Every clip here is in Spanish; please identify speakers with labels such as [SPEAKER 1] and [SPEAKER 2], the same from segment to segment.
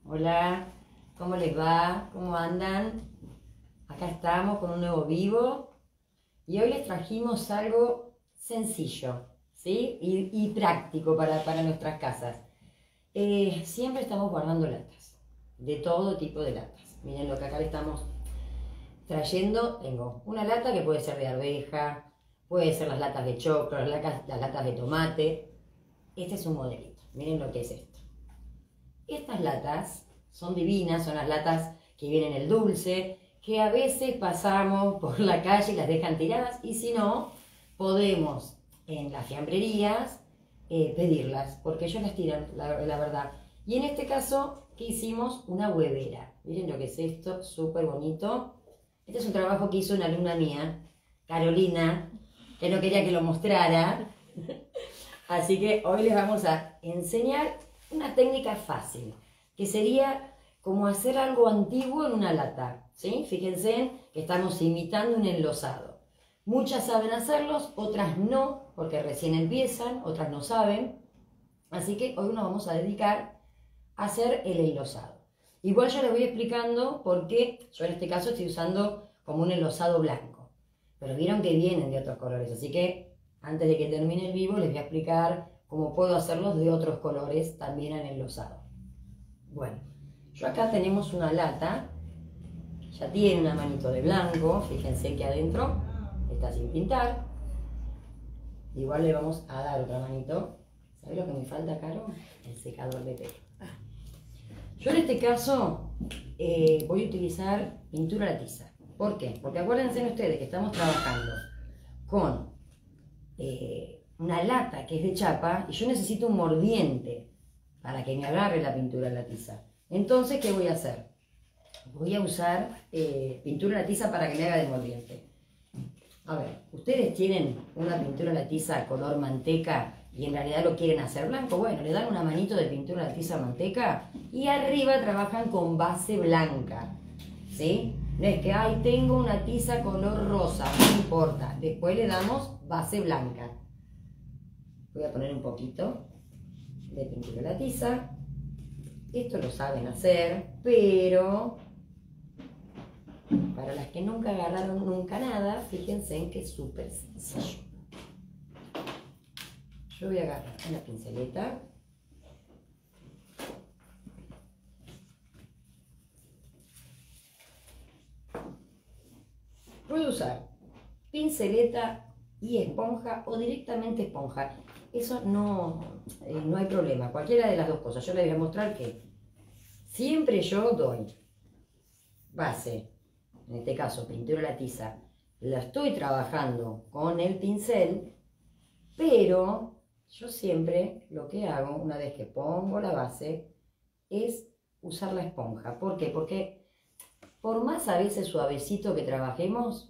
[SPEAKER 1] Hola, ¿cómo les va? ¿Cómo andan? Acá estamos con un nuevo vivo y hoy les trajimos algo sencillo, ¿sí? Y práctico para nuestras casas. Siempre estamos guardando latas, de todo tipo de latas. Miren lo que acá le estamos trayendo. Tengo una lata que puede ser de arveja, puede ser las latas de choclo, las latas de tomate. Este es un modelito, miren lo que es esto. Estas latas son divinas, son las latas que vienen el dulce, que a veces pasamos por la calle y las dejan tiradas, y si no, podemos en las fiambrerías pedirlas, porque ellos las tiran, la verdad. Y en este caso, ¿qué hicimos? Una huevera. Miren lo que es esto, súper bonito. Este es un trabajo que hizo una alumna mía, Carolina, que no quería que lo mostrara. Así que hoy les vamos a enseñar una técnica fácil, que sería como hacer algo antiguo en una lata, ¿sí? Fíjense que estamos imitando un enlosado. Muchas saben hacerlos, otras no, porque recién empiezan, otras no saben. Así que hoy nos vamos a dedicar a hacer el enlosado. Igual yo les voy explicando por qué yo en este caso estoy usando como un enlosado blanco. Pero vieron que vienen de otros colores, así que antes de que termine el vivo les voy a explicar cómo puedo hacerlos de otros colores también en enlosado. Bueno, yo acá tenemos una lata, ya tiene una manito de blanco, fíjense que adentro está sin pintar. Igual le vamos a dar otra manito. ¿Sabes lo que me falta, Caro? El secador de pelo. Yo en este caso voy a utilizar pintura a la tiza. ¿Por qué? Porque acuérdense ustedes que estamos trabajando con una lata que es de chapa y yo necesito un mordiente para que me agarre la pintura a la tiza. Entonces, ¿qué voy a hacer? Voy a usar pintura a la tiza para que me haga de mordiente. A ver, ustedes tienen una pintura a la tiza color manteca y en realidad lo quieren hacer blanco. Bueno, le dan una manito de pintura a la tiza manteca y arriba trabajan con base blanca, ¿sí? No es que, ay, tengo una tiza color rosa, no importa. Después le damos base blanca. Voy a poner un poquito de pintura a la tiza. Esto lo saben hacer, pero para las que nunca agarraron nunca nada, fíjense en que es súper sencillo. Yo voy a agarrar una pinceleta. Puedo usar pinceleta y esponja o directamente esponja. Eso no hay problema, cualquiera de las dos cosas. Yo les voy a mostrar que siempre yo doy base, en este caso pintura a la tiza, la estoy trabajando con el pincel, pero yo siempre lo que hago una vez que pongo la base es usar la esponja. ¿Por qué? Porque por más a veces suavecito que trabajemos,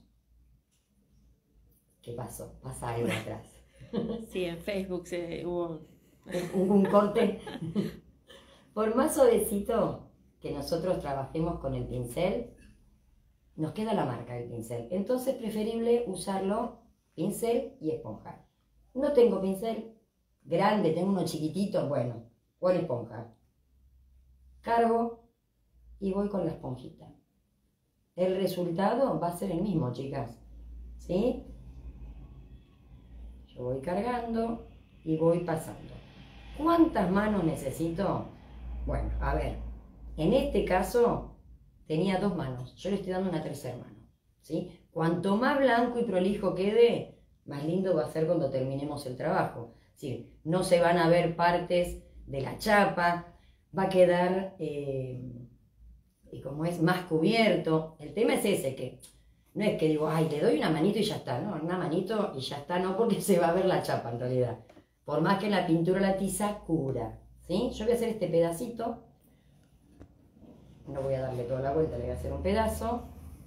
[SPEAKER 1] ¿qué pasó? Pasa algo atrás.
[SPEAKER 2] Sí, en Facebook hubo
[SPEAKER 1] Un corte. Por más suavecito que nosotros trabajemos con el pincel, nos queda la marca del pincel. Entonces es preferible usarlo pincel y esponja. No tengo pincel grande, tengo uno chiquitito, bueno, con esponja. Cargo y voy con la esponjita. El resultado va a ser el mismo, chicas, ¿sí? Yo voy cargando y voy pasando. ¿Cuántas manos necesito? Bueno, a ver, en este caso tenía 2 manos, yo le estoy dando una tercera mano, ¿sí? Cuanto más blanco y prolijo quede, más lindo va a ser cuando terminemos el trabajo, ¿sí? No se van a ver partes de la chapa, va a quedar, y como es más cubierto, el tema es ese, que no es que digo, ay, le doy una manito y ya está, no, una manito y ya está, no, porque se va a ver la chapa en realidad, por más que la pintura la tiza cubra, ¿sí? Yo voy a hacer este pedacito. No voy a darle toda la vuelta, le voy a hacer un pedazo.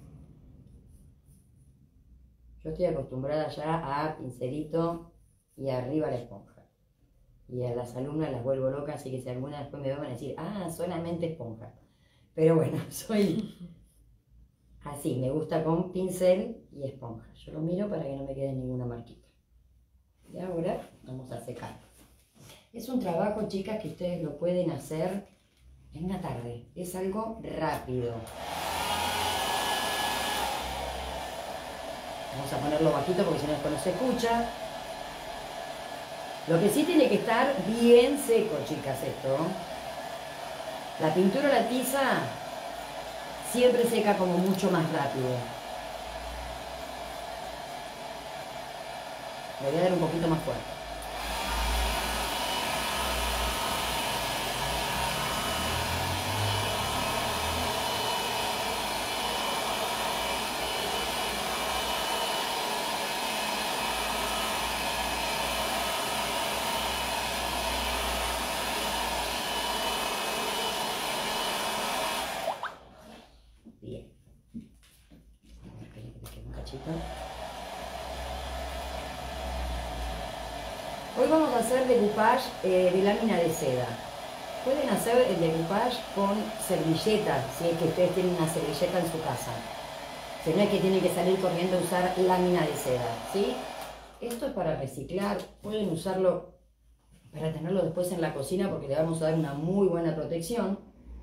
[SPEAKER 1] Yo estoy acostumbrada ya a pincelito y arriba la esponja. Y a las alumnas las vuelvo locas, así que si alguna después me van a decir, ah, solamente esponja. Pero bueno, soy así, me gusta con pincel y esponja. Yo lo miro para que no me quede ninguna marquita. Y ahora vamos a secar. Es un trabajo, chicas, que ustedes lo pueden hacer en una tarde. Es algo rápido. Vamos a ponerlo bajito porque si no después no se escucha. Lo que sí tiene que estar bien seco, chicas, esto. La pintura o la tiza siempre seca como mucho más rápido. Le voy a dar un poquito más fuerte. Bien. Un cachito. Hoy vamos a hacer decoupage de lámina de seda. Pueden hacer el decoupage con servilletas, si es que ustedes tienen una servilleta en su casa. Si no es que tienen que salir corriendo a usar lámina de seda, ¿sí? Esto es para reciclar, pueden usarlo para tenerlo después en la cocina porque le vamos a dar una muy buena protección.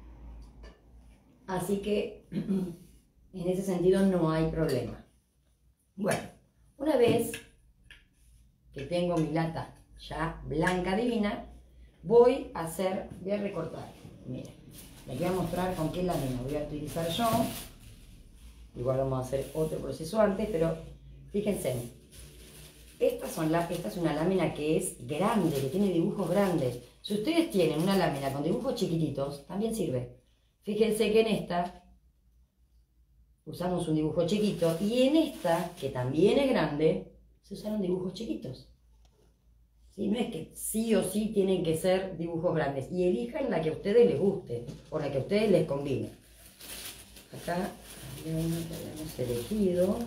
[SPEAKER 1] Así que en ese sentido no hay problema. Bueno, una vez que tengo mi lata ya blanca divina, voy a recortar. Miren, les voy a mostrar con qué lámina voy a utilizar yo. Igual vamos a hacer otro proceso antes, pero fíjense. Esta es una lámina que es grande, que tiene dibujos grandes. Si ustedes tienen una lámina con dibujos chiquititos, también sirve. Fíjense que en esta usamos un dibujo chiquito y en esta, que también es grande, se usaron dibujos chiquitos. ¿Sí? No es que sí o sí tienen que ser dibujos grandes. Y elijan la que a ustedes les guste o la que a ustedes les conviene. Acá había una que habíamos elegido.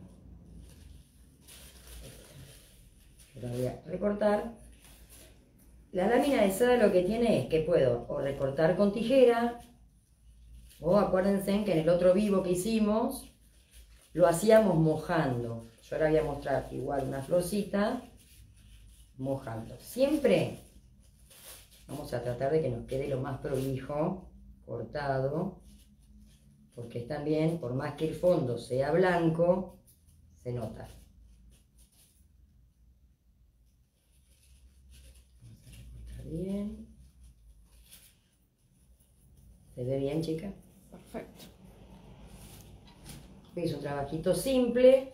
[SPEAKER 1] Yo la voy a recortar. La lámina de seda lo que tiene es que puedo o recortar con tijera, o acuérdense que en el otro vivo que hicimos lo hacíamos mojando. Yo ahora voy a mostrar igual una florcita mojando. Siempre vamos a tratar de que nos quede lo más prolijo cortado, porque también, por más que el fondo sea blanco, se nota. Vamos a recortar bien. ¿Se ve bien, chica?
[SPEAKER 2] Perfecto.
[SPEAKER 1] Es un trabajito simple,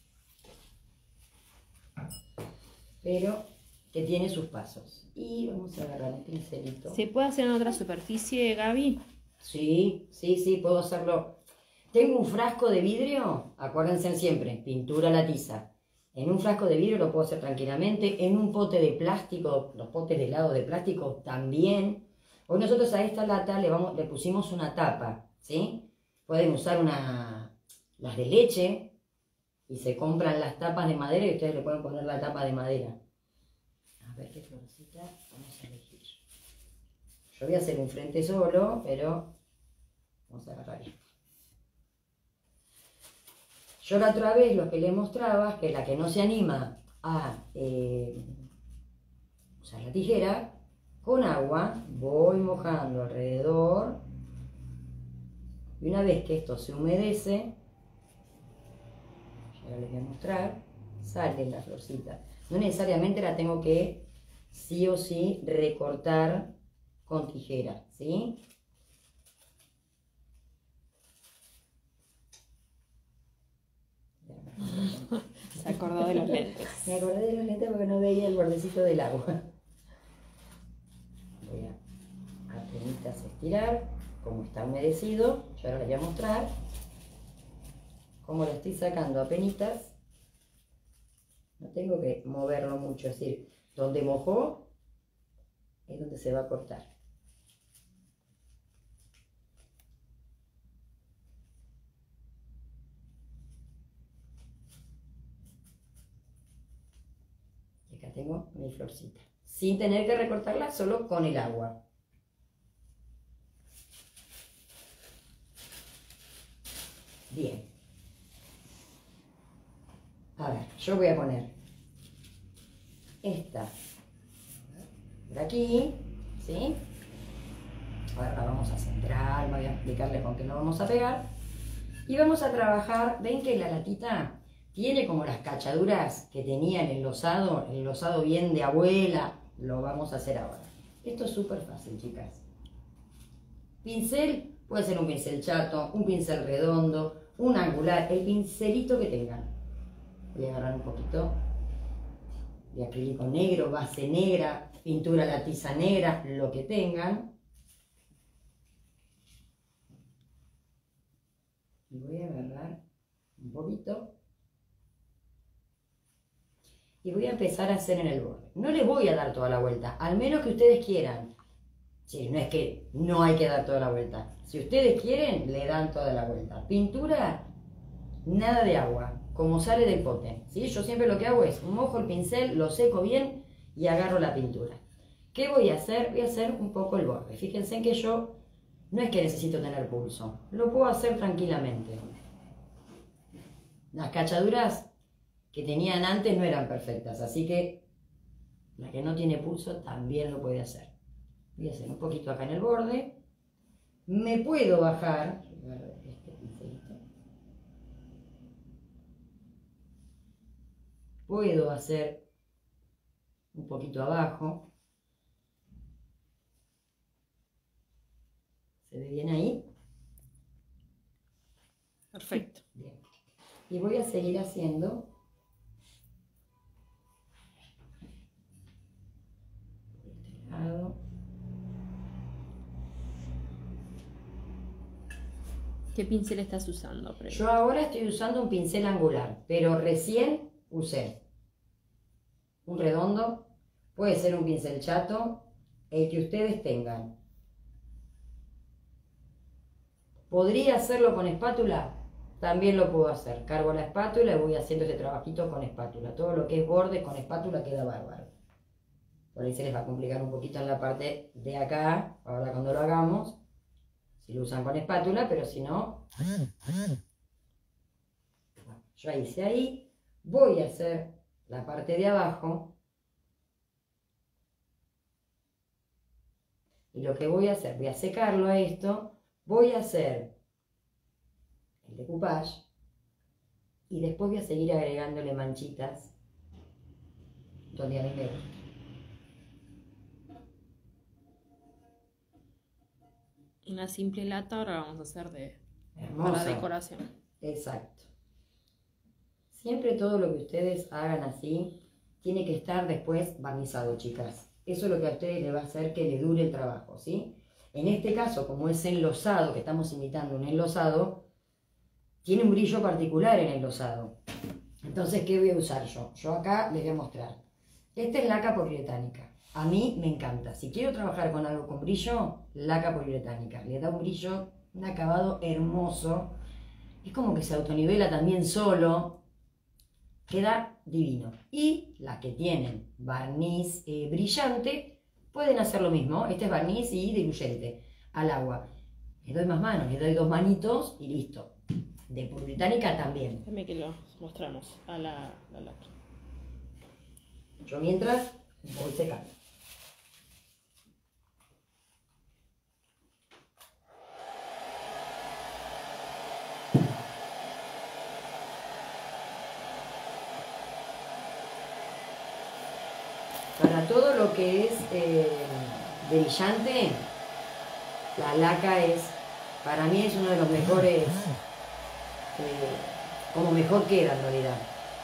[SPEAKER 1] pero que tiene sus pasos. Y vamos a agarrar un pincelito.
[SPEAKER 2] ¿Se puede hacer en otra superficie, Gaby?
[SPEAKER 1] Sí, sí, sí, puedo hacerlo. Tengo un frasco de vidrio, acuérdense siempre, pintura a la tiza. En un frasco de vidrio lo puedo hacer tranquilamente. En un pote de plástico, los potes de helado de plástico también. Hoy nosotros a esta lata le pusimos una tapa, ¿sí? Pueden usar las de leche y se compran las tapas de madera y ustedes le pueden poner la tapa de madera. A ver qué florcita vamos a elegir. Yo voy a hacer un frente solo, pero vamos a agarrar esto. Yo la otra vez lo que les mostraba, que la que no se anima a usar la tijera, con agua voy mojando alrededor y una vez que esto se humedece, ahora les voy a mostrar, sale la florcita. No necesariamente la tengo que sí o sí recortar con tijera, ¿sí?
[SPEAKER 2] Se acordó de los lentes.
[SPEAKER 1] Me acordé de los lentes porque no veía el bordecito del agua. Voy a apenas estirar, como está humedecido. Yo ahora les voy a mostrar cómo lo estoy sacando apenas. No tengo que moverlo mucho, es decir, donde mojó es donde se va a cortar. Y acá tengo mi florcita, sin tener que recortarla, solo con el agua. Bien. A ver, yo voy a poner esta por aquí, ¿sí? Ahora la vamos a centrar, voy a explicarles con qué lo vamos a pegar. Y vamos a trabajar, ven que la latita tiene como las cachaduras que tenía el enlosado bien de abuela, lo vamos a hacer ahora. Esto es súper fácil, chicas. Pincel, puede ser un pincel chato, un pincel redondo, un angular, el pincelito que tengan. Voy a agarrar un poquito de acrílico negro, base negra, pintura la tiza negra, lo que tengan. Y voy a agarrar un poquito. Y voy a empezar a hacer en el borde. No le voy a dar toda la vuelta, al menos que ustedes quieran. Sí, no es que no hay que dar toda la vuelta. Si ustedes quieren, le dan toda la vuelta. Pintura, nada de agua, como sale del pote. ¿Sí? Yo siempre lo que hago es mojo el pincel, lo seco bien y agarro la pintura. ¿Qué voy a hacer? Voy a hacer un poco el borde. Fíjense en que yo no es que necesito tener pulso, lo puedo hacer tranquilamente. Las cachaduras que tenían antes no eran perfectas, así que la que no tiene pulso también lo puede hacer. Voy a hacer un poquito acá en el borde. Me puedo bajar. Este pincelito. Puedo hacer un poquito abajo. ¿Se ve bien ahí?
[SPEAKER 2] Perfecto.
[SPEAKER 1] Bien. Y voy a seguir haciendo. Por este lado.
[SPEAKER 2] ¿Qué pincel estás usando, Pre?
[SPEAKER 1] Yo ahora estoy usando un pincel angular, pero recién usé un redondo, puede ser un pincel chato, el que ustedes tengan. ¿Podría hacerlo con espátula? También lo puedo hacer. Cargo la espátula y voy haciendo este trabajito con espátula. Todo lo que es borde con espátula queda bárbaro. Por ahí se les va a complicar un poquito en la parte de acá, ahora cuando lo hagamos. Si lo usan con espátula, pero si no... Yo hice ahí, voy a hacer la parte de abajo. Y lo que voy a hacer, voy a secarlo a esto, voy a hacer el decoupage y después voy a seguir agregándole manchitas donde a mí me gusta.
[SPEAKER 2] Una simple lata ahora vamos a hacer
[SPEAKER 1] Hermosa.
[SPEAKER 2] para decoración.
[SPEAKER 1] Exacto. Siempre todo lo que ustedes hagan así tiene que estar después barnizado, chicas. Eso es lo que a ustedes les va a hacer que les dure el trabajo, ¿sí? En este caso, como es enlosado, que estamos imitando un enlosado, tiene un brillo particular en el enlosado. Entonces, ¿qué voy a usar yo? Yo acá les voy a mostrar. Esta es laca poliuretánica. A mí me encanta. Si quiero trabajar con algo con brillo, laca poliuretánica. Le da un brillo, un acabado hermoso. Es como que se autonivela también solo. Queda divino. Y las que tienen barniz brillante, pueden hacer lo mismo. Este es barniz y diluyente al agua. Le doy más manos, le doy 2 manitos y listo. De poliuretánica también.
[SPEAKER 2] Déjame que lo mostramos a la lata.
[SPEAKER 1] Yo mientras voy secando. Para todo lo que es brillante, la laca es, para mí es uno de los mejores, como mejor queda en realidad.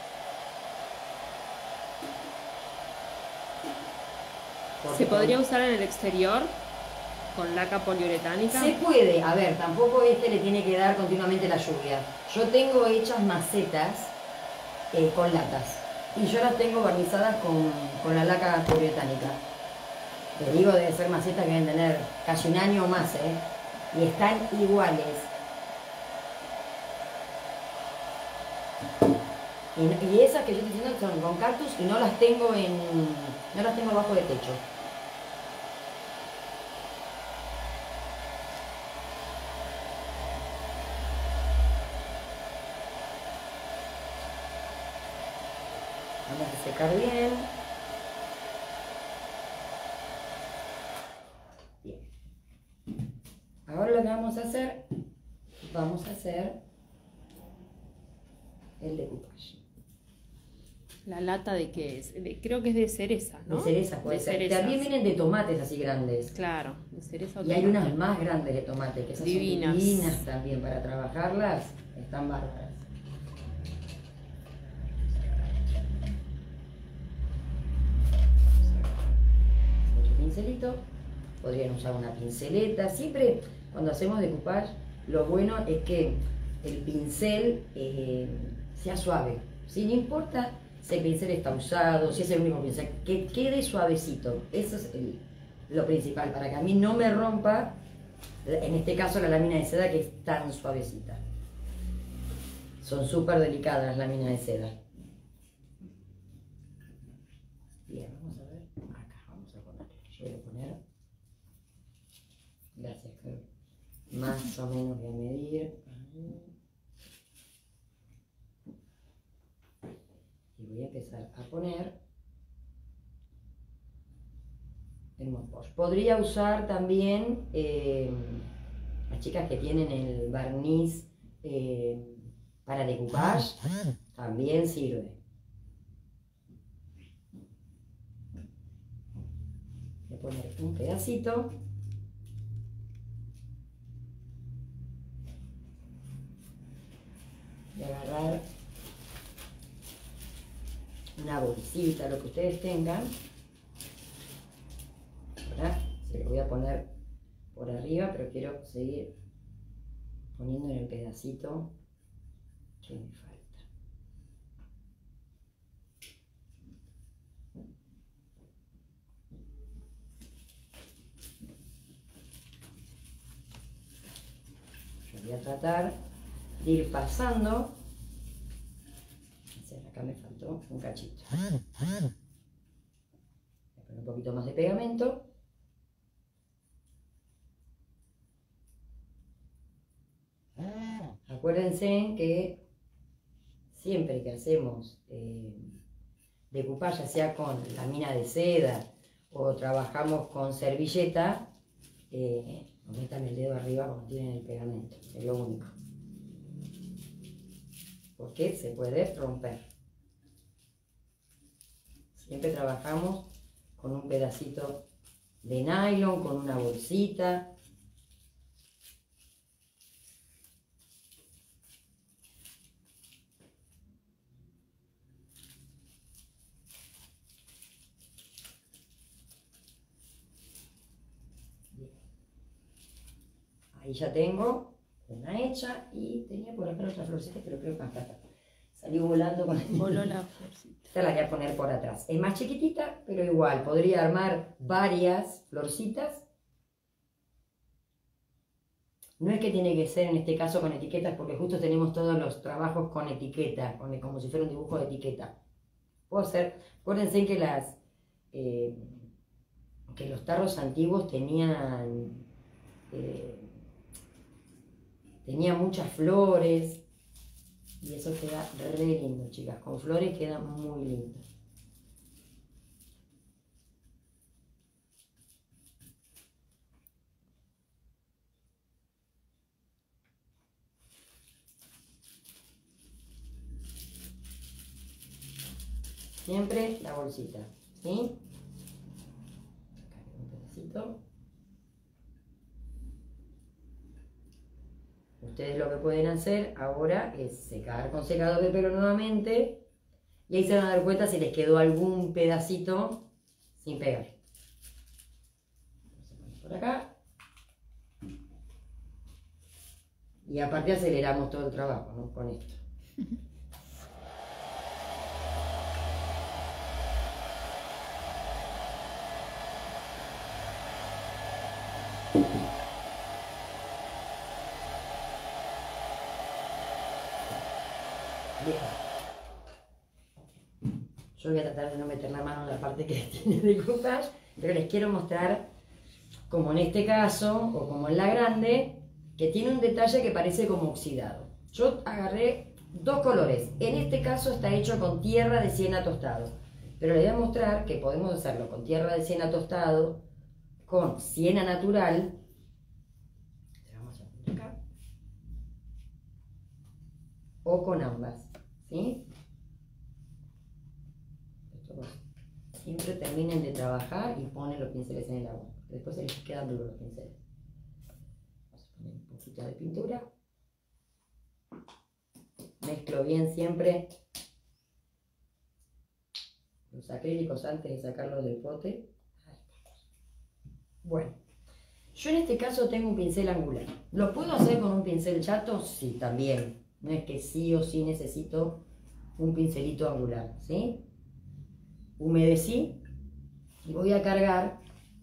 [SPEAKER 2] ¿Se podría usar en el exterior con laca poliuretánica?
[SPEAKER 1] Se puede, a ver, tampoco le tiene que dar continuamente la lluvia. Yo tengo hechas macetas con latas y yo las tengo barnizadas con la laca poliuretánica. Les digo, deben ser macetas que deben tener casi un año o más, y están iguales. Y esas que yo estoy diciendo son con cactus y no las tengo abajo de techo. Vamos a secar bien. Bien. Ahora lo que vamos a hacer el decoupage.
[SPEAKER 2] ¿La lata de qué es? Creo que es de cereza, ¿no?
[SPEAKER 1] De cereza puede
[SPEAKER 2] De
[SPEAKER 1] ser.
[SPEAKER 2] cerezas.
[SPEAKER 1] También vienen de tomates así grandes.
[SPEAKER 2] Claro, de cereza o
[SPEAKER 1] Y hay
[SPEAKER 2] tomate.
[SPEAKER 1] unas más grandes de tomate, que esas
[SPEAKER 2] Divinas.
[SPEAKER 1] son divinas también para trabajarlas. Están bárbaras. Otro pincelito. Podrían usar una pinceleta. Siempre cuando hacemos decoupage, lo bueno es que el pincel sea suave. ¿Sí? No importa si el pincel está usado, si es el único pincel, que quede suavecito. Eso es lo principal, para que a mí no me rompa, en este caso la lámina de seda, que es tan suavecita. Son súper delicadas las láminas de seda. Bien, vamos a ver. Acá vamos a poner. Yo voy a poner. Gracias, Carol. Más o menos voy a medir. Y voy a empezar a poner el Mod Podge. Podría usar también las chicas que tienen el barniz para decoupage, también sirve. Voy a poner un pedacito. Voy a agarrar una bolsita, lo que ustedes tengan. Ahora se lo voy a poner por arriba, pero quiero seguir poniendo en el pedacito que me falta. Yo voy a tratar de ir pasando. Acá me faltó un cachito. Voy a poner un poquito más de pegamento. Acuérdense que siempre que hacemos decoupage, ya sea con lámina de seda o trabajamos con servilleta, no metan el dedo arriba cuando tienen el pegamento, es lo único. Porque se puede romper. Siempre trabajamos con un pedacito de nylon, con una bolsita. Bien. Ahí ya tengo una hecha y tenía por acá otra florcita, pero creo que acá está. Salió volando con el...
[SPEAKER 2] Voló la florcita.
[SPEAKER 1] Esta la voy a poner por atrás. Es más chiquitita, pero igual. Podría armar varias florcitas. No es que tiene que ser en este caso con etiquetas, porque justo tenemos todos los trabajos con etiqueta, como si fuera un dibujo de etiqueta. Puedo hacer... Acuérdense que que los tarros antiguos tenían muchas flores. Y eso queda re lindo, chicas. Con flores queda muy lindo. Siempre la bolsita, ¿sí? Acá un pedacito. Ustedes lo que pueden hacer ahora es secar con secador de pelo nuevamente y ahí se van a dar cuenta si les quedó algún pedacito sin pegar. Vamos a poner por acá. Y aparte aceleramos todo el trabajo, ¿no? Con esto. Bien. Yo voy a tratar de no meter la mano en la parte que tiene decoupage, pero les quiero mostrar, como en este caso, o como en la grande, que tiene un detalle que parece como oxidado. Yo agarré dos colores. En este caso está hecho con tierra de siena tostado, pero les voy a mostrar que podemos hacerlo con tierra de siena tostado, con siena natural. o con ambas, ¿sí? Siempre terminen de trabajar y ponen los pinceles en el agua. Después se les quedan duros los pinceles. Vamos a poner un poquito de pintura. Mezclo bien siempre los acrílicos antes de sacarlos del pote. Bueno, yo en este caso tengo un pincel angular. ¿Lo puedo hacer con un pincel chato? Sí, también. No es que sí o sí necesito un pincelito angular, ¿sí? Humedecí y voy a cargar.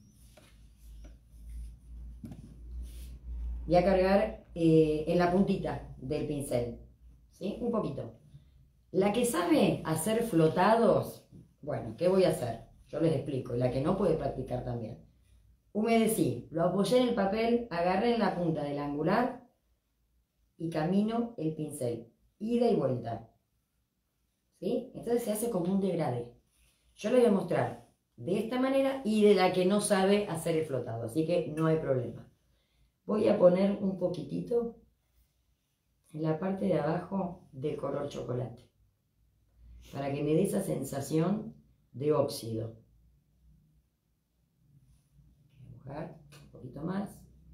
[SPEAKER 1] Voy a cargar en la puntita del pincel, ¿sí? Un poquito. La que sabe hacer flotados, bueno, ¿qué voy a hacer? Yo les explico. Y la que no puede practicar también. Humedecí, lo apoyé en el papel, agarré en la punta del angular y camino el pincel, ida y vuelta, ¿sí? Entonces se hace como un degradé. Yo les voy a mostrar de esta manera y de la que no sabe hacer el flotado, así que no hay problema. Voy a poner un poquitito en la parte de abajo del color chocolate, para que me dé esa sensación de óxido. Voy a dibujar un poquito más.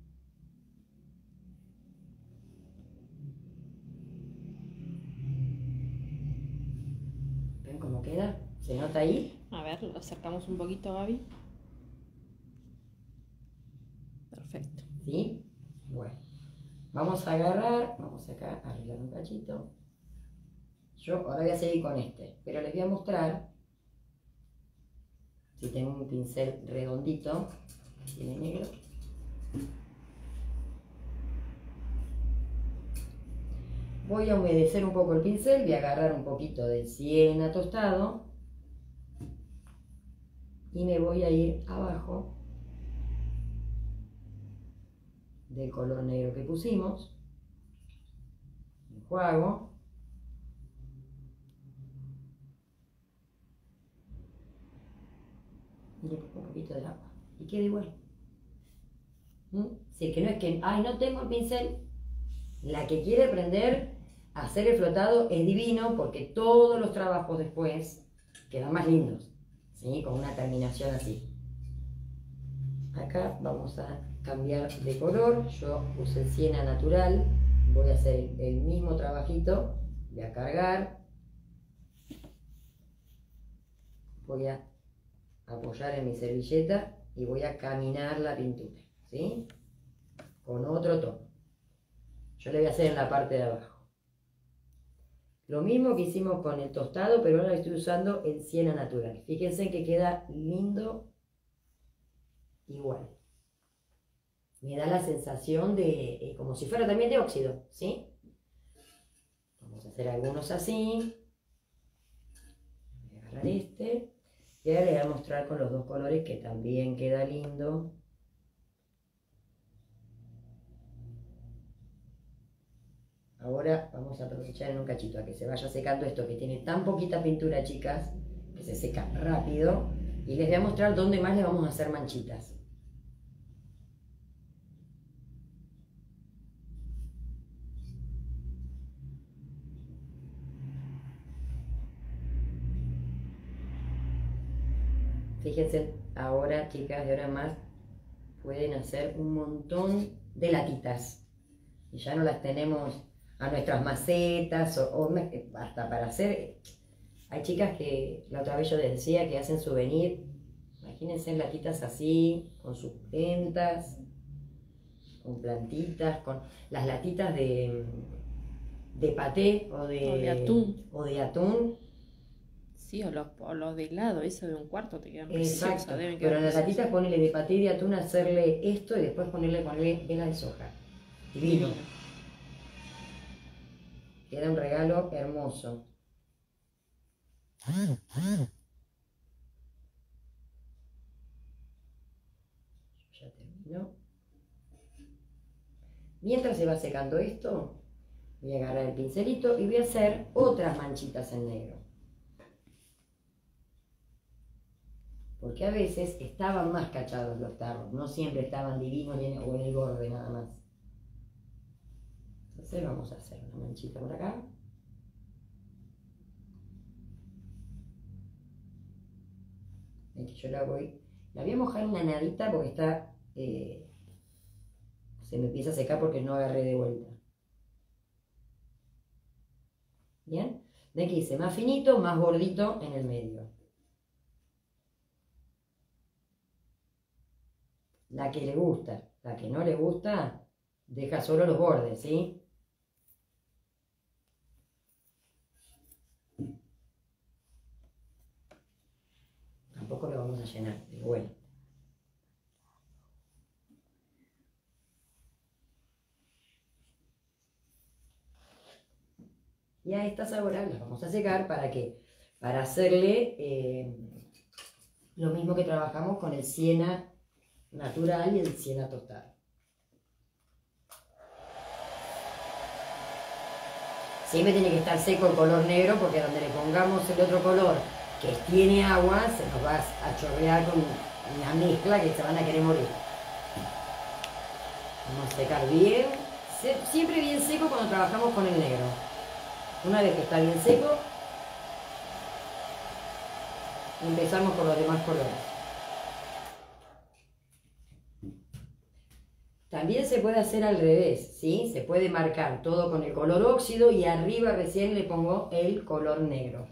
[SPEAKER 1] ¿Ven cómo queda? ¿Se nota ahí?
[SPEAKER 2] A ver, lo acercamos un poquito, Gaby. Perfecto.
[SPEAKER 1] ¿Sí? Bueno, vamos a agarrar, vamos acá a arreglar un cachito. Yo ahora voy a seguir con este, pero les voy a mostrar, si tengo un pincel redondito, tiene negro. Voy a humedecer un poco el pincel, voy a agarrar un poquito de siena tostado y me voy a ir abajo del color negro que pusimos. Enjuago. Y le pongo un poquito de agua. Y queda igual. Si es que no es que, ay, no tengo el pincel. La que quiere aprender a hacer el flotado es divino porque todos los trabajos después quedan más lindos, ¿sí? Con una terminación así. Acá vamos a cambiar de color. Yo usé siena natural. Voy a hacer el mismo trabajito. Voy a cargar. Voy a apoyar en mi servilleta y voy a caminar la pintura, ¿sí? Con otro tono. Yo le voy a hacer en la parte de abajo. Lo mismo que hicimos con el tostado, pero ahora estoy usando el siena natural. Fíjense que queda lindo igual. Me da la sensación de, como si fuera también de óxido, ¿sí? Vamos a hacer algunos así. Voy a agarrar este. Y ahora les voy a mostrar con los dos colores que también queda lindo. Ahora vamos a aprovechar en un cachito a que se vaya secando esto que tiene tan poquita pintura, chicas, que se seca rápido. Y les voy a mostrar dónde más le vamos a hacer manchitas. Fíjense ahora, chicas, de ahora en más pueden hacer un montón de latitas. Y ya no las tenemos a nuestras macetas o hasta para hacer. Hay chicas que la otra vez yo les decía que hacen souvenir. Imagínense latitas así, con sus plantas, con plantitas, con las latitas de paté o de
[SPEAKER 2] atún.
[SPEAKER 1] O de atún.
[SPEAKER 2] Sí, o los de helado, eso de un cuarto te quedan
[SPEAKER 1] Exacto,
[SPEAKER 2] preciosos. Deben
[SPEAKER 1] pero
[SPEAKER 2] quedar
[SPEAKER 1] en las
[SPEAKER 2] preciosos.
[SPEAKER 1] latitas ponele de paté y de atún, hacerle esto y después ponerle vela de soja. Divino. Queda un regalo hermoso. Ya terminó. Mientras se va secando esto, voy a agarrar el pincelito y voy a hacer otras manchitas en negro. Porque a veces estaban más cachados los tarros, no siempre estaban divinos o en el borde nada más. Entonces vamos a hacer una manchita por acá. Es que yo la voy a mojar una nadita porque está, se me empieza a secar porque no agarré de vuelta. ¿Bien? Ven que hice más finito, más gordito en el medio. La que le gusta, la que no le gusta, deja solo los bordes, ¿sí? Tampoco lo vamos a llenar de vuelta. Y a estas ahora las vamos a secar ¿para qué? Para hacerle lo mismo que trabajamos con el siena natural y el siena tostado. Siempre tiene que estar seco el color negro porque donde le pongamos el otro color que tiene agua se nos va a chorrear con una mezcla que se van a querer morir. Vamos a secar bien, siempre bien seco cuando trabajamos con el negro. Una vez que está bien seco, empezamos con los demás colores. También se puede hacer al revés, ¿sí? Se puede marcar todo con el color óxido y arriba recién le pongo el color negro.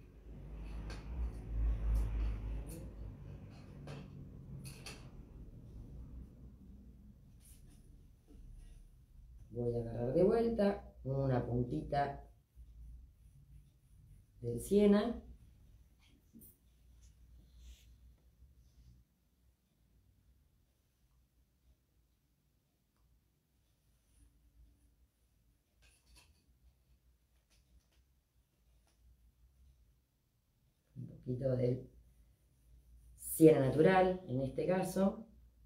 [SPEAKER 1] Voy a agarrar de vuelta una puntita del siena. Un poquito del siena natural, en este caso.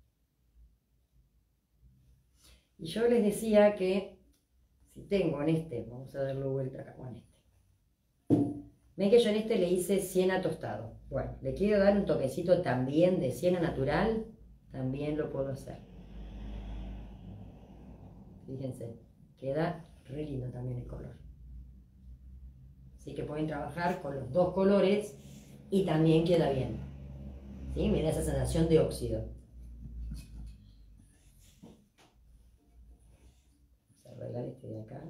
[SPEAKER 1] Y yo les decía que si tengo en este, vamos a darle vuelta acá con este. Ven que yo en este le hice siena tostado. Bueno, le quiero dar un toquecito también de siena natural, también lo puedo hacer. Fíjense, queda re lindo también el color. Así que pueden trabajar con los dos colores y también queda bien. ¿Sí? Me da esa sensación de óxido. Vamos a arreglar este de acá.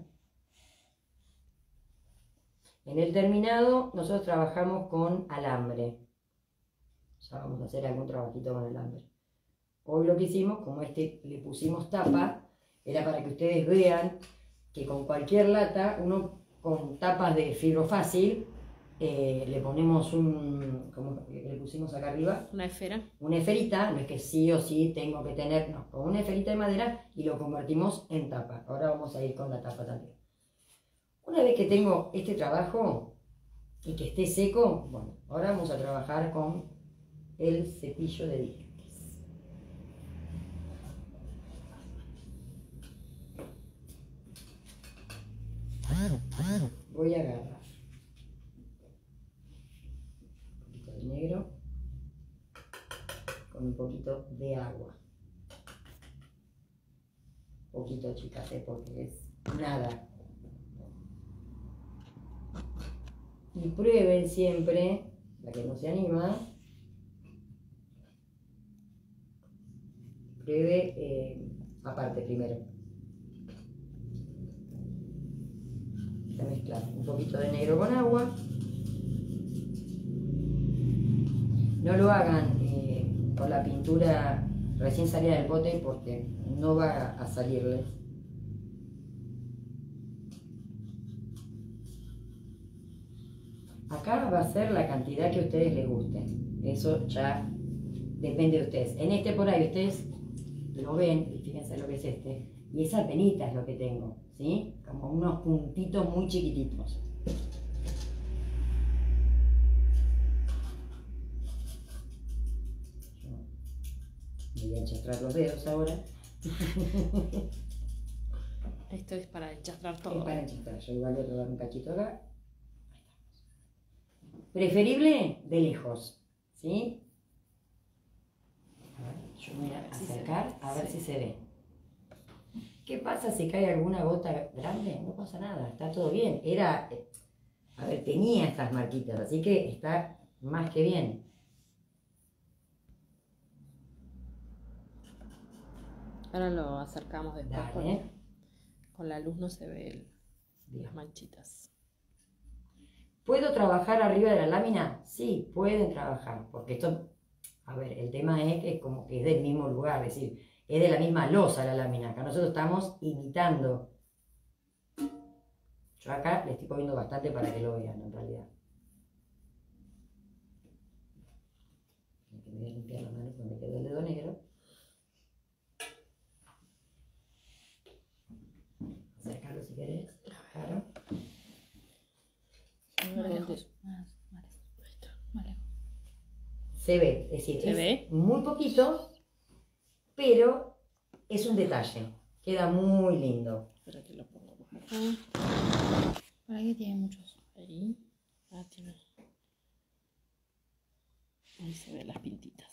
[SPEAKER 1] En el terminado nosotros trabajamos con alambre. Ya vamos a hacer algún trabajito con alambre. Hoy lo que hicimos, como este le pusimos tapa, era para que ustedes vean que con cualquier lata, uno con tapas de fibro fácil, le ponemos como le pusimos acá arriba.
[SPEAKER 2] Una esfera.
[SPEAKER 1] Una esferita, no es que sí o sí tengo que tener, no, con una esferita de madera y lo convertimos en tapa. Ahora vamos a ir con la tapa también. Una vez que tengo este trabajo y que esté seco, bueno, ahora vamos a trabajar con el cepillo de dientes. Voy a agarrar un poquito de negro con un poquito de agua. Poquito, chicas, porque es nada. Y prueben siempre, la que no se anima, pruebe aparte primero. Voy a mezclar un poquito de negro con agua. No lo hagan con la pintura recién salida del bote porque no va a salirles. Acá va a ser la cantidad que a ustedes les guste. Eso ya depende de ustedes. En este por ahí ustedes lo ven, y fíjense lo que es este. Y esa penita es lo que tengo, ¿sí? Como unos puntitos muy chiquititos. Yo voy a enchastrar los dedos ahora.
[SPEAKER 2] Esto es para enchastrar todo.
[SPEAKER 1] Es para enchastrar. Yo igual voy a probar un cachito acá. Preferible de lejos, ¿sí? A ver, yo me voy a acercar a ver si se ve. ¿Qué pasa si cae alguna gota grande? No pasa nada, está todo bien. A ver, tenía estas marquitas, así que está más que bien.
[SPEAKER 2] Ahora lo acercamos después.
[SPEAKER 1] Dale.
[SPEAKER 2] Porque con la luz no se ve
[SPEAKER 1] Bien.
[SPEAKER 2] las manchitas.
[SPEAKER 1] ¿Puedo trabajar arriba de la lámina? Sí, pueden trabajar, porque esto, a ver, el tema es que como que es del mismo lugar, es decir, es de la misma losa la lámina. Acá nosotros estamos imitando. Yo acá le estoy poniendo bastante para que lo vean, en realidad. Me voy a limpiar la mano porque me quedó el dedo negro. Acércalo si querés. Claro.
[SPEAKER 3] Más lejos. Más lejos.
[SPEAKER 1] Se ve, es decir,
[SPEAKER 2] ¿Se
[SPEAKER 1] es
[SPEAKER 2] ve?
[SPEAKER 1] muy poquito, pero es un detalle. Queda muy lindo.
[SPEAKER 2] Espera que lo pongo más acá.
[SPEAKER 3] Por aquí tiene muchos.
[SPEAKER 2] Ahí. Ah, tiene. Ahí se ven las pintitas.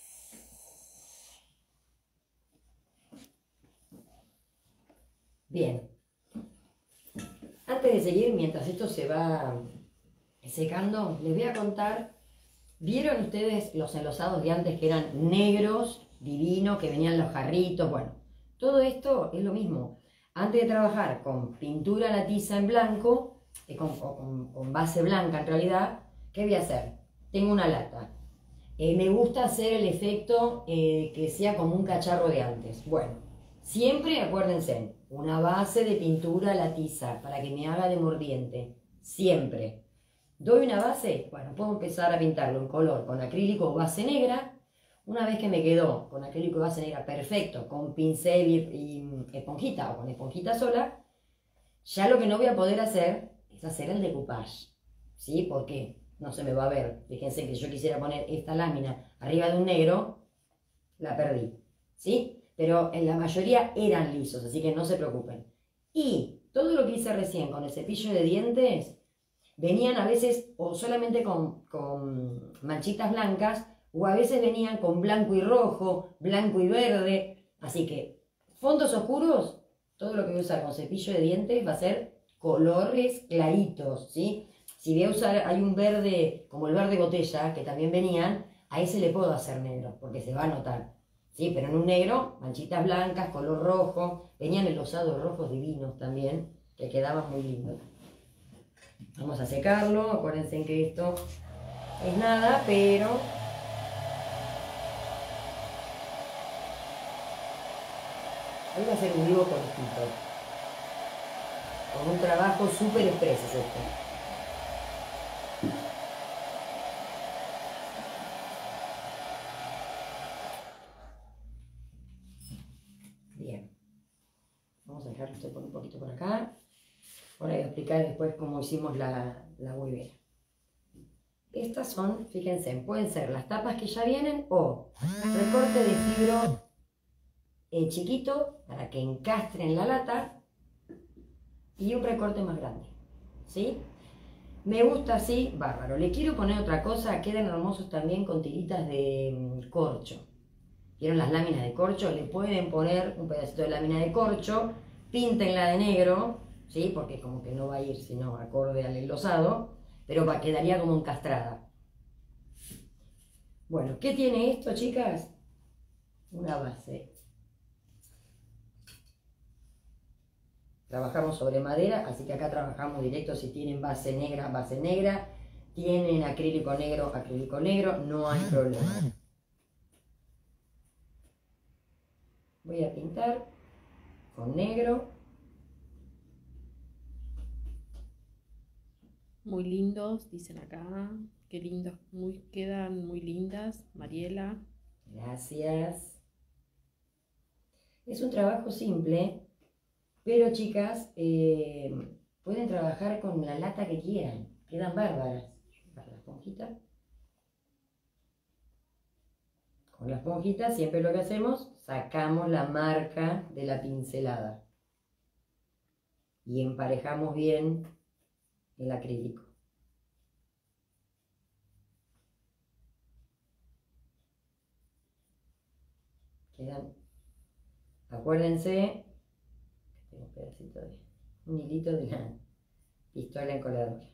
[SPEAKER 1] Bien. Antes de seguir, mientras esto se va secando, les voy a contar. ¿Vieron ustedes los enlosados de antes que eran negros, divinos, que venían los jarritos? Bueno, todo esto es lo mismo. Antes de trabajar con pintura a la tiza en blanco, con base blanca en realidad, ¿qué voy a hacer? Tengo una lata. Me gusta hacer el efecto que sea como un cacharro de antes. Bueno, siempre acuérdense, una base de pintura a la tiza para que me haga de mordiente. Siempre. Doy una base, bueno, puedo empezar a pintarlo en color con acrílico o base negra. Una vez que me quedó con acrílico y base negra perfecto, con pincel y esponjita o con esponjita sola, ya lo que no voy a poder hacer es hacer el decoupage. ¿Sí? Porque no se me va a ver. Fíjense que yo quisiera poner esta lámina arriba de un negro, la perdí. ¿Sí? Pero en la mayoría eran lisos, así que no se preocupen. Y todo lo que hice recién con el cepillo de dientes, venían a veces o solamente con manchitas blancas, o a veces venían con blanco y rojo, blanco y verde. Así que fondos oscuros, todo lo que voy a usar con cepillo de dientes va a ser colores claritos, ¿sí? Si voy a usar, hay un verde, como el verde botella, que también venían, a ese le puedo hacer negro, porque se va a notar. ¿Sí? Pero en un negro, manchitas blancas, color rojo, venían enlosados rojos divinos también, que quedaban muy lindos. Vamos a secarlo, acuérdense que esto es nada, pero hoy va a ser un vivo cortito, con un trabajo súper expreso es esto. Bien, vamos a dejar esto por un poquito por acá. Ahora voy a explicar después cómo hicimos la huevera. Estas son, fíjense, pueden ser las tapas que ya vienen o recorte de fibro chiquito para que encastren la lata y un recorte más grande, ¿sí? Me gusta así, bárbaro. Le quiero poner otra cosa, quedan hermosos también con tiritas de corcho. ¿Vieron las láminas de corcho? Le pueden poner un pedacito de lámina de corcho, píntenla de negro, ¿sí? Porque como que no va a ir sino acorde al enlosado, pero quedaría como encastrada. Bueno, ¿qué tiene esto, chicas? Una base. Trabajamos sobre madera, así que acá trabajamos directo. Si tienen base negra, tienen acrílico negro, no hay problema. Voy a pintar con negro.
[SPEAKER 2] Muy lindos, dicen acá. Qué lindos, quedan muy lindas, Mariela.
[SPEAKER 1] Gracias. Es un trabajo simple, pero chicas, pueden trabajar con la lata que quieran. Quedan bárbaras. Para la esponjita. Con la esponjita siempre lo que hacemos, sacamos la marca de la pincelada. Y emparejamos bien el acrílico. Quedan, acuérdense, tengo un pedacito de, un hilito de la pistola encoladora.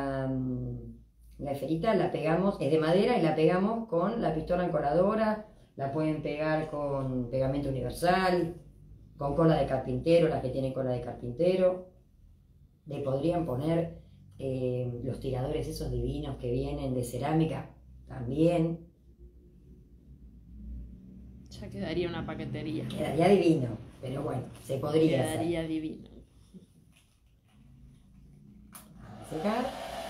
[SPEAKER 1] La esferita la pegamos, es de madera y la pegamos con la pistola encoladora la pueden pegar con pegamento universal, con cola de carpintero, las que tienen cola de carpintero. Le podrían poner los tiradores esos divinos que vienen de cerámica también.
[SPEAKER 2] Ya quedaría una paquetería.
[SPEAKER 1] Quedaría divino, pero bueno, se podría hacer.
[SPEAKER 2] Quedaría divino.
[SPEAKER 1] Secar.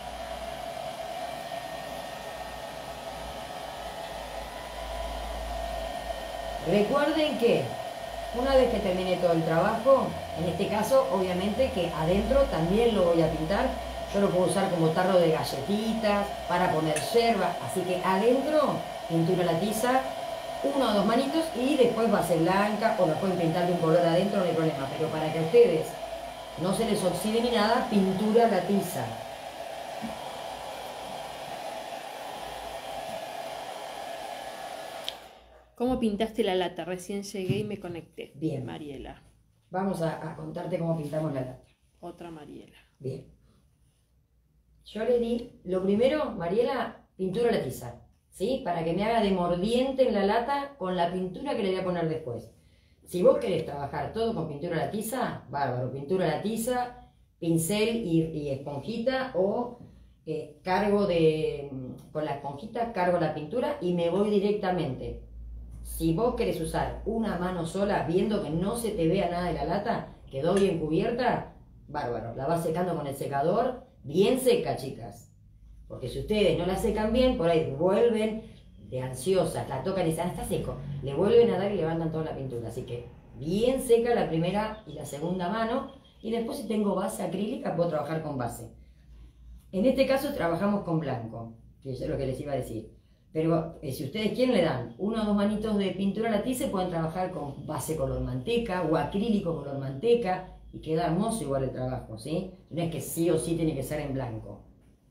[SPEAKER 1] Recuerden que una vez que termine todo el trabajo, en este caso obviamente que adentro también lo voy a pintar. Yo lo puedo usar como tarro de galletitas, para poner yerba, así que adentro pintura la tiza, 1 o 2 manitos y después base blanca o la pueden pintar de un color adentro, no hay problema, pero para que a ustedes no se les oxide ni nada, pintura la tiza.
[SPEAKER 2] ¿Cómo pintaste la lata? Recién llegué y me conecté.
[SPEAKER 1] Bien.
[SPEAKER 2] Mariela.
[SPEAKER 1] Vamos a contarte cómo pintamos la lata.
[SPEAKER 2] Otra Mariela.
[SPEAKER 1] Bien. Yo le di, lo primero, Mariela, pintura a la tiza, ¿sí? Para que me haga de mordiente en la lata con la pintura que le voy a poner después. Si vos querés trabajar todo con pintura a la tiza, bárbaro, pintura a la tiza, pincel y esponjita o con la esponjita cargo la pintura y me voy directamente. Si vos querés usar una mano sola, viendo que no se te vea nada de la lata, quedó bien cubierta, bárbaro, la vas secando con el secador, bien seca, chicas. Porque si ustedes no la secan bien, por ahí vuelven de ansiosas, la tocan y dicen, está seco, le vuelven a dar y levantan toda la pintura. Así que bien seca la primera y la segunda mano, y después si tengo base acrílica puedo trabajar con base. En este caso trabajamos con blanco, que es lo que les iba a decir. Pero si ustedes quieren le dan 1 o 2 manitos de pintura a la tiza y pueden trabajar con base color manteca o acrílico color manteca y queda hermoso igual el trabajo, ¿sí? No es que sí o sí tiene que ser en blanco.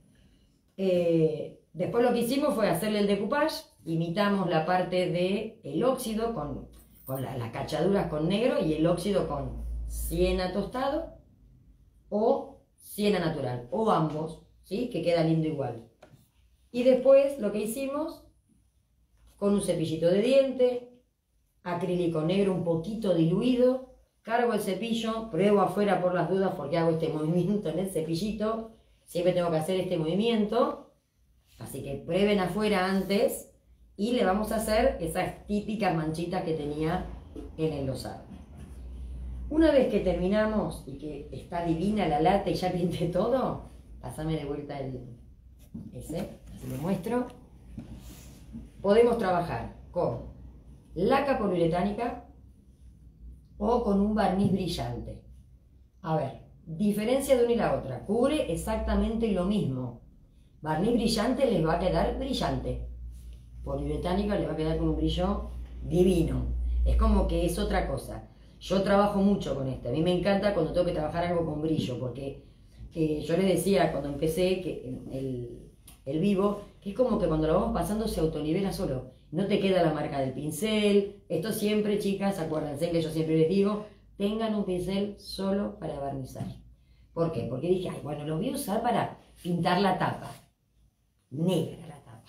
[SPEAKER 1] Después lo que hicimos fue hacerle el decoupage, imitamos la parte del óxido con las cachaduras con negro y el óxido con siena tostado o siena natural, o ambos, ¿sí? Que queda lindo igual. Y después lo que hicimos, con un cepillito de diente, acrílico negro un poquito diluido, cargo el cepillo, pruebo afuera por las dudas porque hago este movimiento en el cepillito, siempre tengo que hacer este movimiento, así que prueben afuera antes y le vamos a hacer esas típicas manchitas que tenía en el losado. Una vez que terminamos y que está divina la lata y ya pinté todo, pásame de vuelta ese. Si lo muestro, podemos trabajar con laca poliuretánica o con un barniz brillante. A ver, diferencia de una y la otra, cubre exactamente lo mismo. Barniz brillante les va a quedar brillante, poliuretánica les va a quedar con un brillo divino. Es como que es otra cosa. Yo trabajo mucho con esto, a mí me encanta cuando tengo que trabajar algo con brillo, porque yo les decía cuando empecé que el vivo, que es como que cuando lo vamos pasando se autonivela solo, no te queda la marca del pincel. Esto siempre, chicas, acuérdense que yo siempre les digo, tengan un pincel solo para barnizar. ¿Por qué? Porque dije, ay, bueno, lo voy a usar para pintar la tapa, negra la tapa.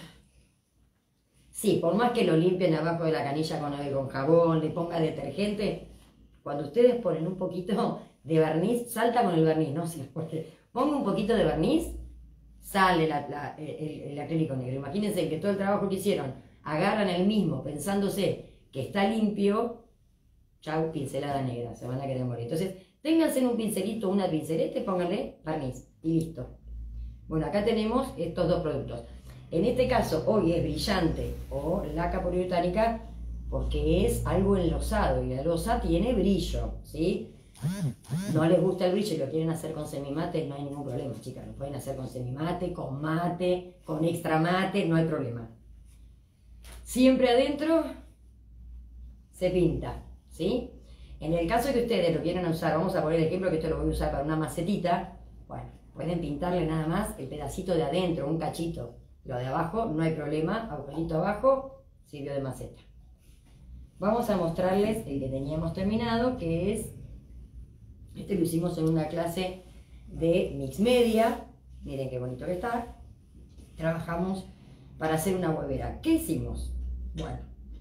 [SPEAKER 1] Sí, por más que lo limpien abajo de la canilla con jabón, le ponga detergente, cuando ustedes ponen un poquito de barniz, salta con el barniz, no sé, porque ponga un poquito de barniz, sale el acrílico negro. Imagínense que todo el trabajo que hicieron, agarran el mismo pensándose que está limpio, chau, pincelada negra, se van a querer morir. Entonces, ténganse un pincelito, una pinceleta y pónganle barniz y listo. Bueno, acá tenemos estos dos productos. En este caso, hoy es brillante o laca poliuretánica porque es algo enlosado y la losa tiene brillo, ¿sí? No les gusta el brillo y lo quieren hacer con semimate, no hay ningún problema, chicas. Lo pueden hacer con semimate, con extra mate, no hay problema. Siempre adentro se pinta, ¿sí? En el caso de que ustedes lo quieran usar, vamos a poner el ejemplo que esto lo voy a usar para una macetita, bueno, pueden pintarle nada más el pedacito de adentro, un cachito. Lo de abajo no hay problema, agujerito abajo, sirvió de maceta. Vamos a mostrarles el que teníamos terminado, que es, este lo hicimos en una clase de mix media, miren qué bonito que está. Trabajamos para hacer una huevera. ¿Qué hicimos? Bueno,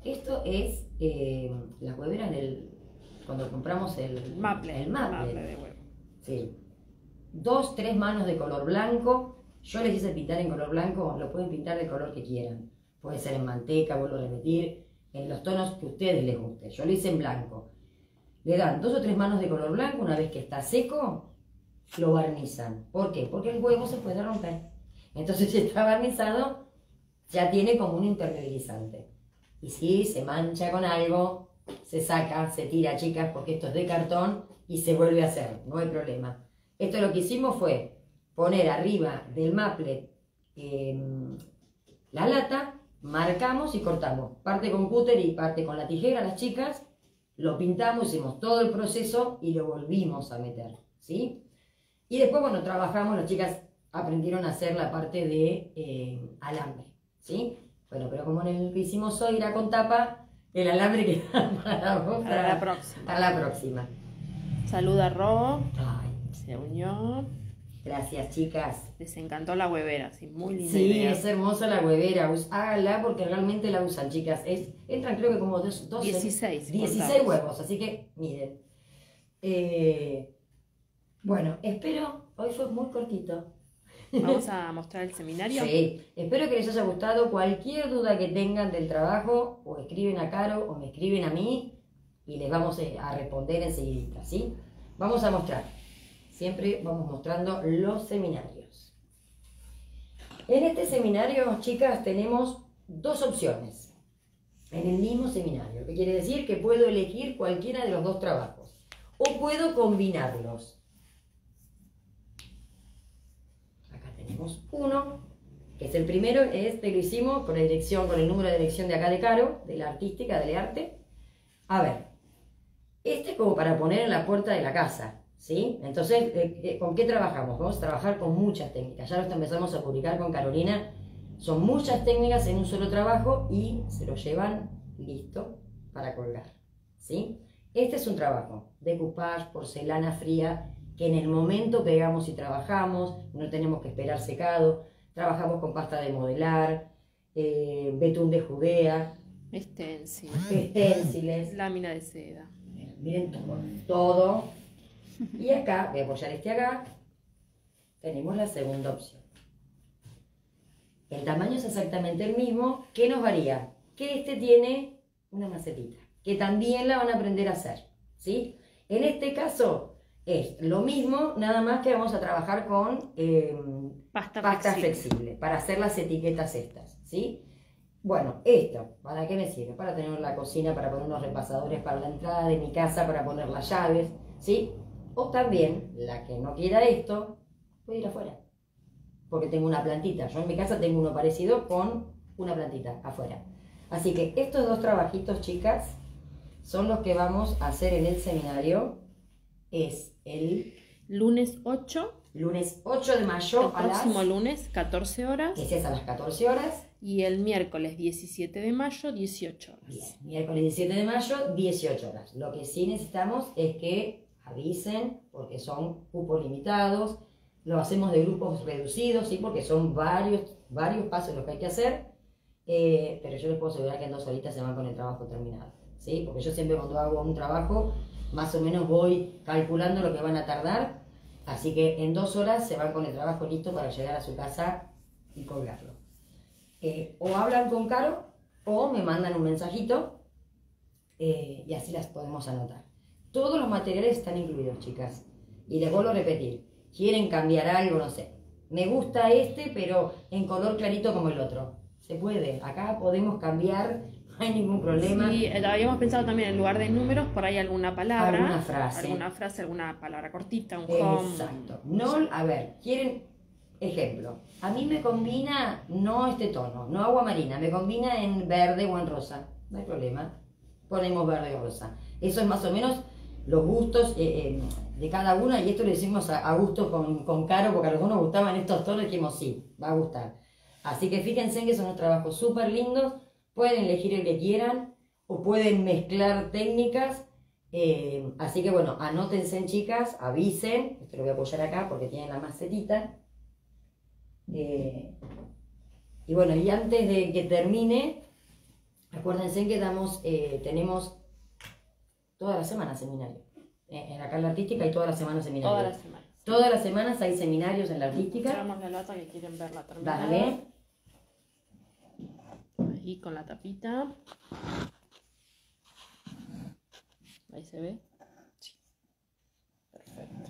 [SPEAKER 1] Esto es la huevera cuando compramos el
[SPEAKER 2] Maple.
[SPEAKER 1] el maple.
[SPEAKER 2] De huevo.
[SPEAKER 1] Sí. 2, 3 manos de color blanco. Yo les hice pintar en color blanco, lo pueden pintar del color que quieran. Puede ser en manteca, vuelvo a repetir, en los tonos que a ustedes les guste. Yo lo hice en blanco. Le dan 2 o 3 manos de color blanco, una vez que está seco, lo barnizan. ¿Por qué? Porque el huevo se puede romper. Entonces, si está barnizado, ya tiene como un impermeabilizante. Y si se mancha con algo, se saca, se tira, chicas, porque esto es de cartón y se vuelve a hacer, no hay problema. Esto lo que hicimos fue poner arriba del maple la lata, marcamos y cortamos. Parte con cúter y parte con la tijera, las chicas. Lo pintamos, hicimos todo el proceso y lo volvimos a meter, ¿sí? Y después, bueno, trabajamos, las chicas aprendieron a hacer la parte de alambre, ¿sí? Bueno, pero como en el que hicimos hoy era con tapa, el alambre queda para
[SPEAKER 2] la próxima.
[SPEAKER 1] Para la próxima.
[SPEAKER 2] Saluda a Ro.
[SPEAKER 1] Ay,
[SPEAKER 2] Se unió.
[SPEAKER 1] gracias, chicas.
[SPEAKER 2] Les encantó la huevera, sí, muy linda
[SPEAKER 1] Sí,
[SPEAKER 2] idea.
[SPEAKER 1] es hermosa la huevera. Háganla porque realmente la usan, chicas. Entran creo que como 12,
[SPEAKER 2] 16
[SPEAKER 1] 16 huevos, así que miren. Bueno, espero, hoy fue muy cortito.
[SPEAKER 2] Vamos a mostrar el seminario.
[SPEAKER 1] Sí, espero que les haya gustado. Cualquier duda que tengan del trabajo, o escriben a Caro o me escriben a mí y les vamos a responder enseguida, ¿sí? Vamos a mostrar. Siempre vamos mostrando los seminarios. En este seminario, chicas, tenemos 2 opciones. En el mismo seminario, que quiere decir que puedo elegir cualquiera de los 2 trabajos. O puedo combinarlos. Acá tenemos uno, que es el primero. Este lo hicimos con la dirección, con el número de dirección de acá de Caro, de la artística, de arte. A ver, este es como para poner en la puerta de la casa. ¿Sí? Entonces, ¿con qué trabajamos? Vamos a trabajar con muchas técnicas. Ya lo empezamos a publicar con Carolina. Son muchas técnicas en un solo trabajo y se lo llevan listo para colgar. ¿Sí? Este es un trabajo de coupage, porcelana fría, que en el momento pegamos y trabajamos, no tenemos que esperar secado. Trabajamos con pasta de modelar, betún de Judea, esténciles,
[SPEAKER 2] lámina de seda.
[SPEAKER 1] Miren todo. Y acá, voy a apoyar este acá, tenemos la segunda opción. El tamaño es exactamente el mismo. ¿Qué nos varía? Que este tiene una macetita, que también la van a aprender a hacer, ¿sí? En este caso es lo mismo, nada más que vamos a trabajar con pasta flexible para hacer las etiquetas estas, ¿sí? Bueno, esto, ¿para qué me sirve? Para tener la cocina, para poner unos repasadores para la entrada de mi casa, para poner las llaves, ¿sí? O también, la que no quiera esto, puede ir afuera. Porque tengo una plantita. Yo en mi casa tengo uno parecido con una plantita afuera. Así que estos 2 trabajitos, chicas, son los que vamos a hacer en el seminario. Es el
[SPEAKER 2] lunes 8.
[SPEAKER 1] Lunes 8 de mayo
[SPEAKER 2] el próximo lunes, 14 horas.
[SPEAKER 1] Ese es a las 14 horas.
[SPEAKER 2] Y el miércoles 17 de mayo, 18 horas.
[SPEAKER 1] Bien, miércoles 17 de mayo, 18 horas. Lo que sí necesitamos es que avisen, porque son cupos limitados, lo hacemos de grupos reducidos, ¿sí? Porque son varios pasos los que hay que hacer, pero yo les puedo asegurar que en 2 horitas se van con el trabajo terminado, ¿sí? Porque yo siempre cuando hago un trabajo, más o menos voy calculando lo que van a tardar, así que en 2 horas se van con el trabajo listo para llegar a su casa y colgarlo. O hablan con Caro, o me mandan un mensajito, y así las podemos anotar. Todos los materiales están incluidos, chicas. Y les vuelvo a repetir. Quieren cambiar algo, no sé. Me gusta este, pero en color clarito como el otro. Se puede. Acá podemos cambiar. No hay ningún problema.
[SPEAKER 2] Sí, habíamos pensado también en lugar de números, por ahí alguna palabra.
[SPEAKER 1] Alguna frase.
[SPEAKER 2] Alguna palabra cortita, un home.
[SPEAKER 1] Exacto. No, a ver, quieren... Ejemplo. A mí me combina no este tono, no agua marina. Me combina en verde o en rosa. No hay problema. Ponemos verde o rosa. Eso es más o menos... los gustos de cada una, y esto lo decimos a gusto con Caro, porque a algunos gustaban estos tonos y dijimos sí, va a gustar. Así que fíjense que son unos trabajos súper lindos, pueden elegir el que quieran o pueden mezclar técnicas, así que bueno, anótense, chicas, avisen, esto lo voy a apoyar acá porque tienen la macetita, y bueno, y antes de que termine, Acuérdense que tenemos todas las semanas seminarios. Acá en la artística hay todas las semanas seminarios.
[SPEAKER 2] Todas las semanas.
[SPEAKER 1] Todas las semanas hay seminarios en la artística.
[SPEAKER 2] Mostramos la lata que quieren ver la terminada.
[SPEAKER 1] Dale.
[SPEAKER 2] Ahí con la tapita. Ahí se ve. Sí. Perfecto.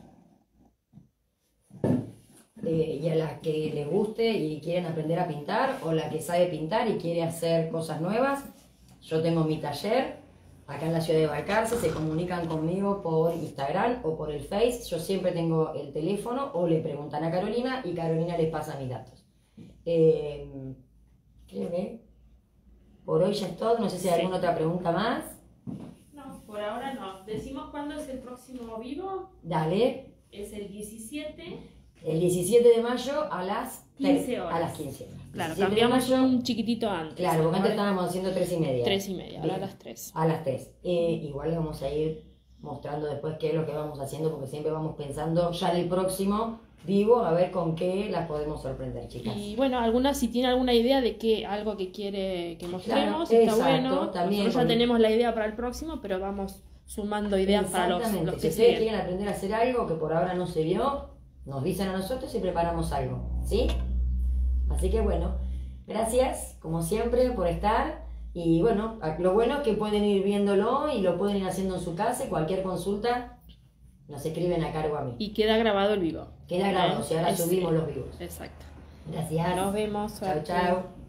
[SPEAKER 1] Y a las que les guste y quieren aprender a pintar, o la que sabe pintar y quiere hacer cosas nuevas, yo tengo mi taller acá en la ciudad de Balcarce. Se comunican conmigo por Instagram o por el Face. Yo siempre tengo el teléfono, o le preguntan a Carolina y Carolina les pasa mis datos. Creo que por hoy ya es todo. No sé si hay alguna otra pregunta más.
[SPEAKER 2] No, por ahora no. Decimos cuándo es el próximo vivo.
[SPEAKER 1] Dale.
[SPEAKER 2] Es el 17.
[SPEAKER 1] El 17 de mayo a las
[SPEAKER 2] 15 horas.
[SPEAKER 1] A las 15 horas.
[SPEAKER 2] Claro,
[SPEAKER 1] 17 de
[SPEAKER 2] cambiamos
[SPEAKER 1] mayo,
[SPEAKER 2] un chiquitito antes.
[SPEAKER 1] claro, porque antes estábamos haciendo 3:30.
[SPEAKER 2] 3:30, ahora a
[SPEAKER 1] Bien.
[SPEAKER 2] las 3.
[SPEAKER 1] A las 3. Igual les vamos a ir mostrando después qué es lo que vamos haciendo, porque siempre vamos pensando ya en el próximo vivo a ver con qué las podemos sorprender, chicas.
[SPEAKER 2] Y bueno, si tiene alguna idea de algo que quiere que mostremos,
[SPEAKER 1] Claro,
[SPEAKER 2] está
[SPEAKER 1] exacto,
[SPEAKER 2] bueno.
[SPEAKER 1] también
[SPEAKER 2] Nosotros ya
[SPEAKER 1] con-
[SPEAKER 2] tenemos la idea para el próximo, pero vamos sumando ideas para los
[SPEAKER 1] Exactamente. Si
[SPEAKER 2] que
[SPEAKER 1] ustedes
[SPEAKER 2] siguen.
[SPEAKER 1] quieren aprender a hacer algo que por ahora no se vio, nos dicen a nosotros y preparamos algo, ¿sí? Así que bueno, gracias como siempre por estar. Y bueno, lo bueno es que pueden ir viéndolo y lo pueden ir haciendo en su casa, y cualquier consulta nos escriben a cargo a mí.
[SPEAKER 2] Y queda grabado el vivo.
[SPEAKER 1] Queda grabado, si ahora
[SPEAKER 2] Es-
[SPEAKER 1] subimos los vivos.
[SPEAKER 2] Exacto.
[SPEAKER 1] Gracias.
[SPEAKER 2] Nos vemos.
[SPEAKER 1] Chau,
[SPEAKER 2] suerte.
[SPEAKER 1] chau.